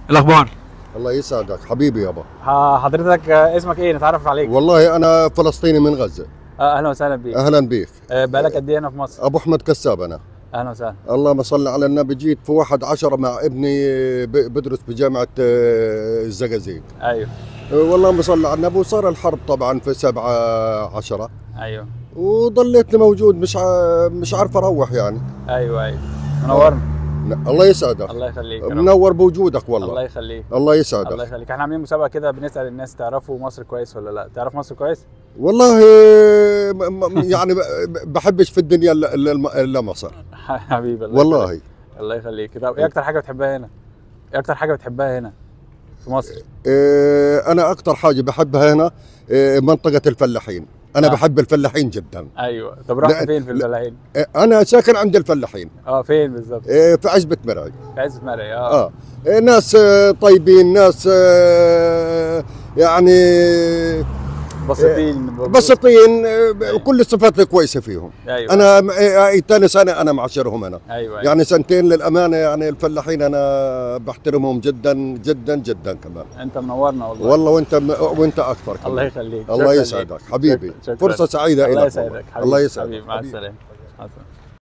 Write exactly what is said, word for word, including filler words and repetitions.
الاخبار. الله يسعدك حبيبي يابا. ح- حضرتك آه، اسمك ايه نتعرف عليك؟ والله انا فلسطيني من غزه. آه، اهلا وسهلا بيك. اهلا بيك. آه، بقالك قد ايه هنا في مصر؟ ابو احمد كساب انا. اهلا وسهلا. اللهم صل على النبي. جيت في واحد عشرة مع ابني ب- بدرس بجامعه آه، الزقازيق. ايوه آه، والله صل على النبي. وصار الحرب طبعا في سبعة عشرة ايوه وضليتني موجود مش ع- مش عارف اروح يعني. ايوه ايوه منورنا. ن- الله يسعدك. الله يخليك يا رب. منور بوجودك والله. الله يخليك. الله الله يسعدك. يخليك. احنا عاملين مسابقه كده بنسال الناس تعرفوا مصر كويس ولا لا؟ تعرف مصر كويس؟ والله م- م- يعني ب- ب- بحبش في الدنيا الا إلا- إلا مصر. حبيبي الله والله. يخليك. الله يخليك. طب ايه اكتر حاجه بتحبها هنا؟ ايه اكتر حاجه بتحبها هنا في مصر؟ إيه، أنا أكثر حاجة بحبها هنا إيه، منطقة الفلاحين. أنا آه. بحب الفلاحين جدا. ايوه. طب رحت لا- فين في لا. الفلاحين؟ إيه، أنا ساكن عند الفلاحين اه فين بالظبط؟ إيه، في عزبة مرعي. في عزة مرعي. اه, آه إيه، ناس آه، طيبين، ناس آه، يعني بسيطين. بسيطين، آه، أيوة. كل الصفات الكويسة فيهم. ايوه أنا إيه، ثاني سنة أنا معاشرهم هنا. ايوه يعني سنتين للأمانة. يعني الفلاحين أنا بحترمهم جدا جدا جدا كمان. انت منورنا والله. والله وانت وانت اكثر كمان. الله يخليك. الله شكراً يسعدك ليك. حبيبي. شكراً. فرصة سعيدة الله لك يسعدك والله. حبيبي. الله يسعدك حبيبي. مع حبيبي. السلامه. مع السلامه.